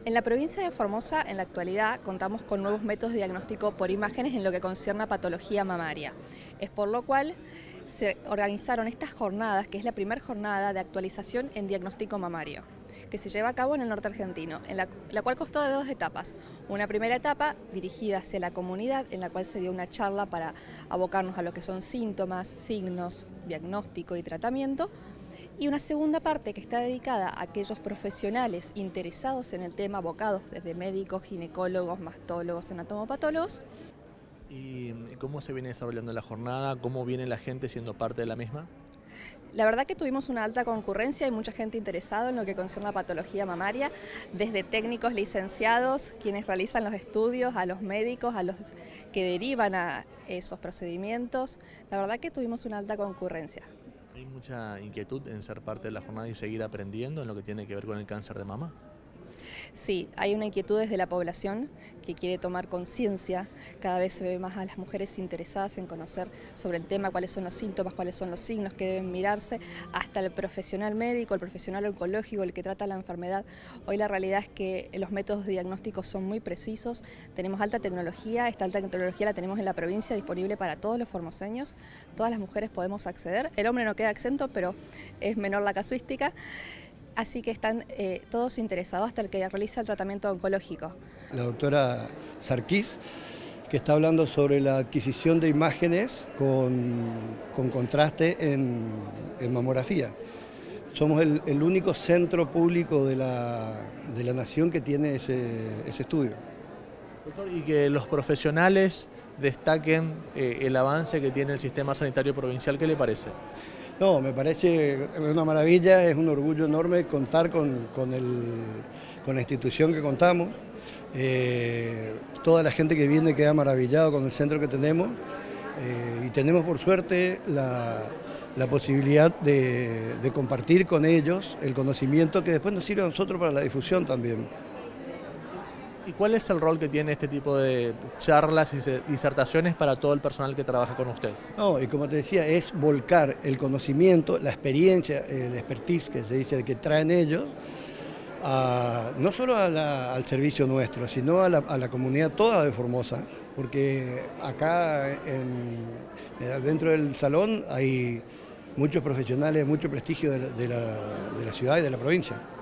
En la provincia de Formosa, en la actualidad, contamos con nuevos métodos de diagnóstico por imágenes en lo que concierne a patología mamaria. Es por lo cual se organizaron estas jornadas, que es la primera jornada de actualización en diagnóstico mamario, que se lleva a cabo en el norte argentino, en la cual constó de dos etapas. Una primera etapa dirigida hacia la comunidad, en la cual se dio una charla para abocarnos a lo que son síntomas, signos, diagnóstico y tratamiento. Y una segunda parte que está dedicada a aquellos profesionales interesados en el tema, abocados desde médicos, ginecólogos, mastólogos, anatomopatólogos. ¿Y cómo se viene desarrollando la jornada? ¿Cómo viene la gente siendo parte de la misma? La verdad que tuvimos una alta concurrencia y mucha gente interesada en lo que concierne a patología mamaria, desde técnicos licenciados, quienes realizan los estudios, a los médicos, a los que derivan a esos procedimientos. La verdad que tuvimos una alta concurrencia. ¿Hay mucha inquietud en ser parte de la jornada y seguir aprendiendo en lo que tiene que ver con el cáncer de mama? Sí, hay una inquietud desde la población que quiere tomar conciencia. Cada vez se ve más a las mujeres interesadas en conocer sobre el tema, cuáles son los síntomas, cuáles son los signos que deben mirarse, hasta el profesional médico, el profesional oncológico, el que trata la enfermedad. Hoy la realidad es que los métodos diagnósticos son muy precisos, tenemos alta tecnología, esta alta tecnología la tenemos en la provincia disponible para todos los formoseños, todas las mujeres podemos acceder, el hombre no queda exento, pero es menor la casuística. Así que están todos interesados hasta el que realiza el tratamiento oncológico. La doctora Sarkis, que está hablando sobre la adquisición de imágenes con contraste en mamografía. Somos el único centro público de la nación que tiene ese estudio. Doctor, y que los profesionales destaquen el avance que tiene el sistema sanitario provincial, ¿qué le parece? No, me parece una maravilla, es un orgullo enorme contar con la institución que contamos. Toda la gente que viene queda maravillado con el centro que tenemos y tenemos por suerte la posibilidad de compartir con ellos el conocimiento que después nos sirve a nosotros para la difusión también. ¿Y cuál es el rol que tiene este tipo de charlas y disertaciones para todo el personal que trabaja con usted? No, y como te decía, es volcar el conocimiento, la experiencia, el expertise que se dice que traen ellos, no solo al servicio nuestro, sino a la comunidad toda de Formosa, porque acá dentro del salón hay muchos profesionales, mucho prestigio de la ciudad y de la provincia.